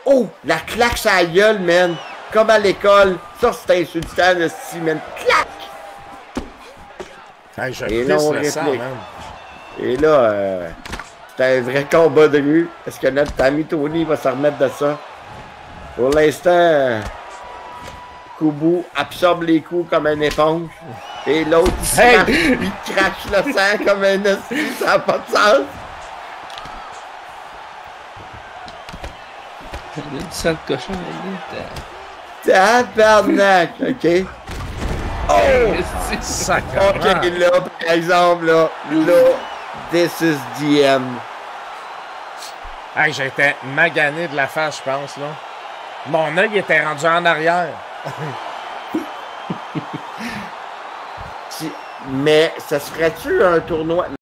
Oh! La claque sur la gueule, man! Comme à l'école. Ça, c'est insultant, le style, man. Clac! Hey, je Et là, pisse on le sang, réplique. man. Et là, c'était un vrai combat de rue. Est-ce que notre ami Tony va se remettre de ça? Pour l'instant, Kubu absorbe les coups comme une éponge. Et l'autre, il crache le sang comme un esti. Ça n'a pas de sens. Il y a du sang de cochon là-dedans. Tabarnak, OK? Oh! Sacrément. OK, là, par exemple, là, this is the end. Hey, j'étais magané de la face, je pense, là. Mon œil était rendu en arrière. Mais ça serait-tu un tournoi?